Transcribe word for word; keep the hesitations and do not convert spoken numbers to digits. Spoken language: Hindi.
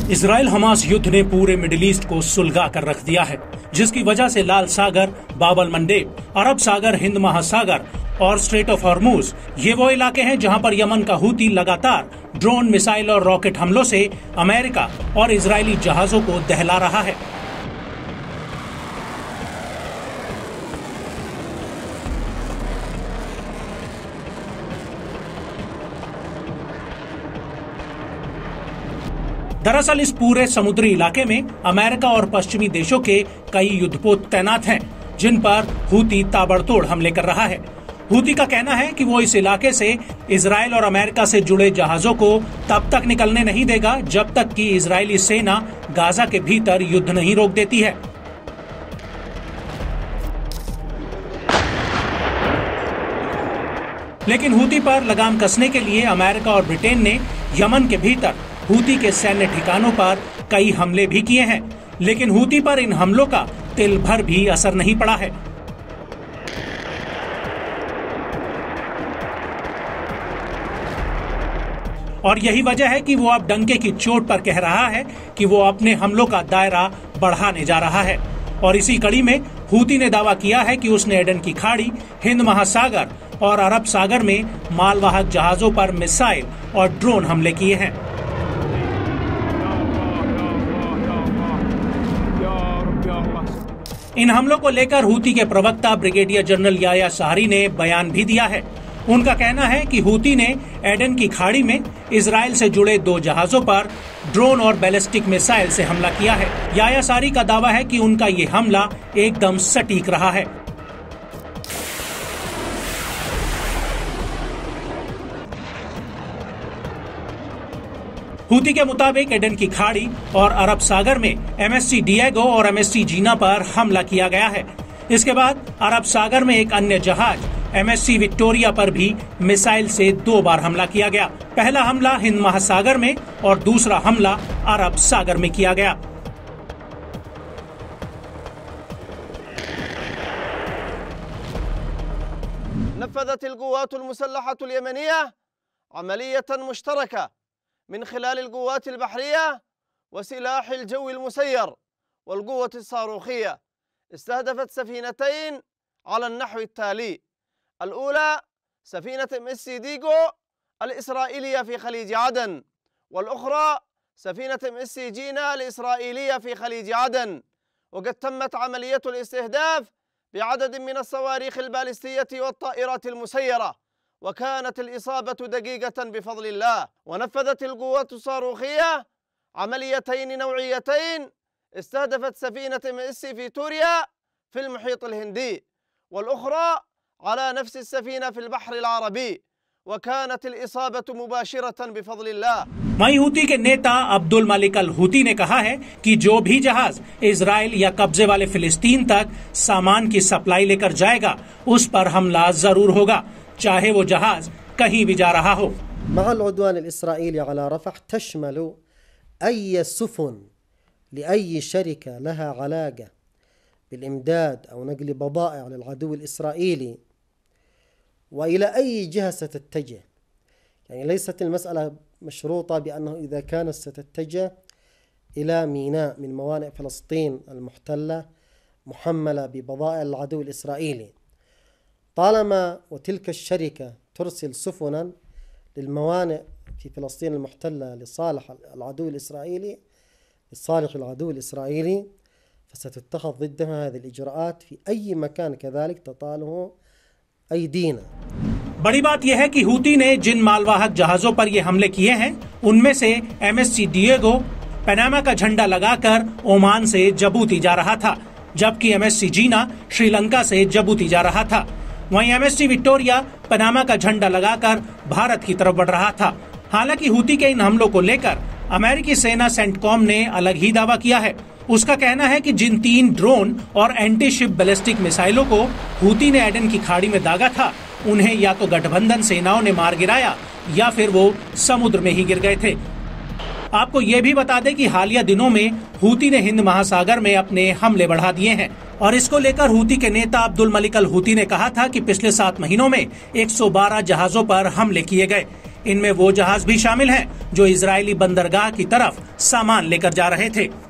इजराइल हमास युद्ध ने पूरे मिडिल ईस्ट को सुलगा कर रख दिया है, जिसकी वजह से लाल सागर, बाब-अल मंडेब, अरब सागर, हिंद महासागर और स्ट्रेट ऑफ हॉर्मुज ये वो इलाके हैं जहां पर यमन का हूती लगातार ड्रोन, मिसाइल और रॉकेट हमलों से अमेरिका और इजरायली जहाजों को दहला रहा है। दरअसल इस पूरे समुद्री इलाके में अमेरिका और पश्चिमी देशों के कई युद्धपोत तैनात हैं, जिन पर हूती ताबड़तोड़ हमले कर रहा है। हूती का कहना है कि वो इस इलाके से इजराइल और अमेरिका से जुड़े जहाजों को तब तक निकलने नहीं देगा जब तक कि इजरायली सेना गाजा के भीतर युद्ध नहीं रोक देती है। लेकिन हूती पर लगाम कसने के लिए अमेरिका और ब्रिटेन ने यमन के भीतर हूती के सैन्य ठिकानों पर कई हमले भी किए हैं, लेकिन हूती पर इन हमलों का तिल भर भी असर नहीं पड़ा है। और यही वजह है कि वो अब डंके की चोट पर कह रहा है कि वो अपने हमलों का दायरा बढ़ाने जा रहा है। और इसी कड़ी में हूती ने दावा किया है कि उसने एडन की खाड़ी, हिंद महासागर और अरब सागर में मालवाहक जहाजों पर मिसाइल और ड्रोन हमले किए हैं। इन हमलों को लेकर हूती के प्रवक्ता ब्रिगेडियर जनरल याह्या साहरी ने बयान भी दिया है। उनका कहना है कि हूती ने एडन की खाड़ी में इजराइल से जुड़े दो जहाजों पर ड्रोन और बैलिस्टिक मिसाइल से हमला किया है। याह्या साहरी का दावा है कि उनका ये हमला एकदम सटीक रहा है। हूती के मुताबिक एडन की खाड़ी और अरब सागर में एमएससी डिएगो और एमएससी जीना पर हमला किया गया है। इसके बाद अरब सागर में एक अन्य जहाज एमएससी विक्टोरिया पर भी मिसाइल से दो बार हमला किया गया। पहला हमला हिंद महासागर में और दूसरा हमला अरब सागर में किया गया। नफ़ज़त القوات المسلحة اليمنية عملية مشتركة من خلال القوات البحرية وسلاح الجو المسير والقوة الصاروخية، استهدفت سفينتين على النحو التالي: الأولى سفينة ام اس ديغو الإسرائيلية في خليج عدن، والأخرى سفينة ام اس جينا الإسرائيلية في خليج عدن. وقد تمت عملية الاستهداف بعدد من الصواريخ البالستية والطائرات المسيرة، وكانت الإصابة دقيقة بفضل الله. ونفذت القوات الصاروخية عمليتين نوعيتين استهدفت سفينة ام اس فيتوريا في المحيط الهندي، والأخرى على نفس السفينة في البحر العربي، وكانت الإصابة مباشرة بفضل الله. वहीं हूती के नेता अब्दुल मलिक अल हूती ने कहा है कि जो भी जहाज इजराइल या कब्जे वाले फिलिस्तीन तक सामान की सप्लाई लेकर जाएगा उस पर हमला जरूर होगा, चाहे वो जहाज कहीं भी जा रहा हो। مع العدوان الإسرائيلي على رفح تشمل أي سفن لأي شركة لها علاقة بالإمداد أو نقل بضائع للعدو الإسرائيلي وإلى أي جهة ستتجه. يعني ليست المسألة مشروطة بأنه إذا كانت ستتجه إلى ميناء من موانئ فلسطين المحتلة محملة ببضائع العدو الإسرائيلي، طالما وتلك الشركة ترسل سفنا للموانئ في فلسطين المحتلة لصالح العدو الإسرائيلي لصالح العدو الإسرائيلي فستتخذ ضدها هذه الإجراءات في أي مكان كذلك تطاله أيدينا. बड़ी बात यह है कि हूती ने जिन मालवाहक जहाजों पर ये हमले किए हैं उनमें से एमएससी डिएगो पनामा का झंडा लगाकर ओमान से जबूती जा रहा था, जबकि एमएससी जीना श्रीलंका से जबूती जा रहा था। वहीं एमएससी विक्टोरिया पनामा का झंडा लगाकर भारत की तरफ बढ़ रहा था। हालांकि हूती के इन हमलों को लेकर अमेरिकी सेना सेंटकॉम ने अलग ही दावा किया है। उसका कहना है कि जिन तीन ड्रोन और एंटी शिप बैलिस्टिक मिसाइलों को हूती ने एडन की खाड़ी में दागा था उन्हें या तो गठबंधन सेनाओं ने मार गिराया या फिर वो समुद्र में ही गिर गए थे। आपको ये भी बता दें कि हालिया दिनों में हूती ने हिंद महासागर में अपने हमले बढ़ा दिए हैं और इसको लेकर हूती के नेता अब्दुल मलिक अल हूती ने कहा था कि पिछले सात महीनों में एक सौ बारह जहाजों पर हमले किए गए। इनमें वो जहाज भी शामिल हैं जो इजरायली बंदरगाह की तरफ सामान लेकर जा रहे थे।